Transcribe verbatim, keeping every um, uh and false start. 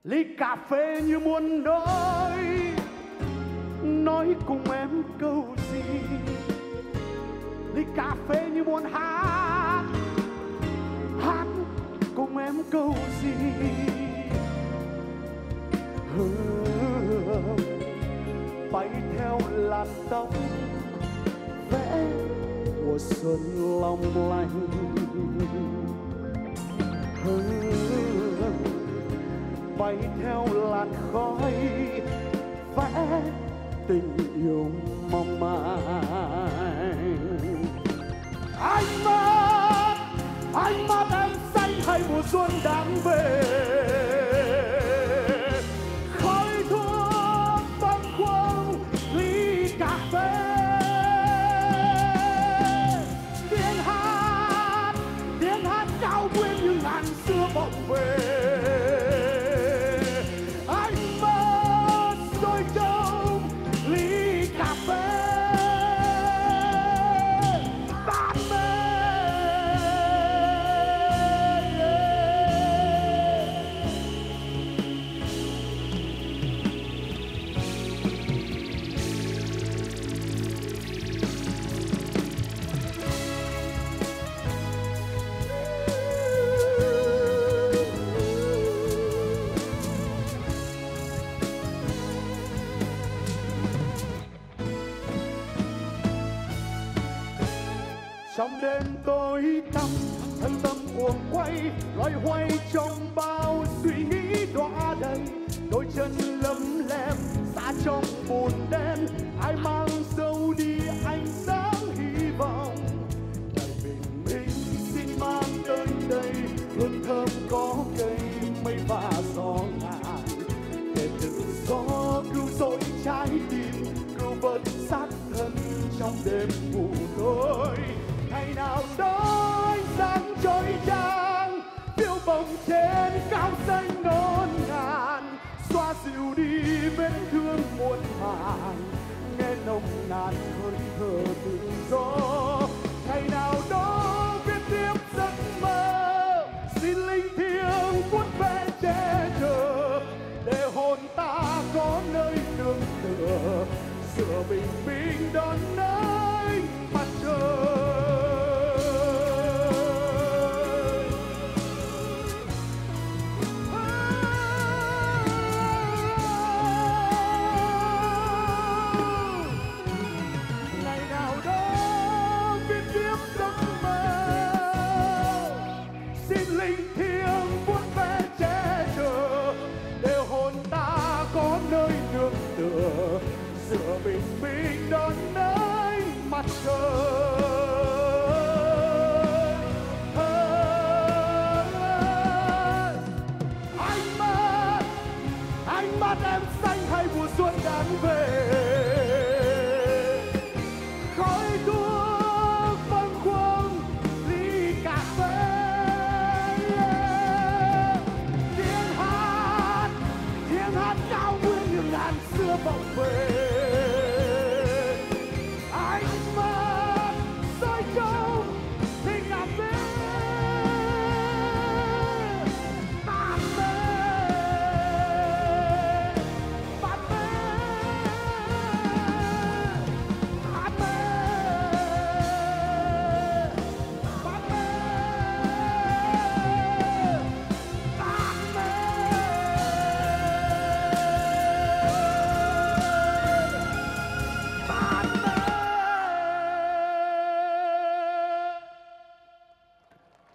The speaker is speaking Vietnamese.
ly cà phê như muốn nói, nói cùng em câu gì. Ly cà phê như muốn hát, hát cùng em câu gì. Hương bay theo làn tóc vẽ mùa xuân long lanh. Hương bay theo làn khói vẽ tình yêu mong manh. Anh mất, anh mất em say hay mùa xuân đang về. Khói thuốc bâng khuâng ly cà phê. Tiếng hát, tiếng hát cao nguyên như ngàn xưa vọng về. Anh mất rồi trong ly cà phê. Trong đêm tối tăm, thân tâm cuồng quay, loay hoay trong bao suy nghĩ đọa đầy. Đôi chân lấm lem xa trong bùn đen, ai mang dâu đi ánh sáng hy vọng. Ngày bình minh xin mang tới đây hương thơm có cây mây và gió ngàn, để tự do cứu rỗi trái tim, cứu vớt xác thân trong đêm ngủ tối. Ngày nào đó ánh sáng chói chang phiêu bồng trên cao xanh ngổn ngang, xoa dịu đi vết thương muôn màng, nghe nồng nàn hơi thở tự do. Ngày nào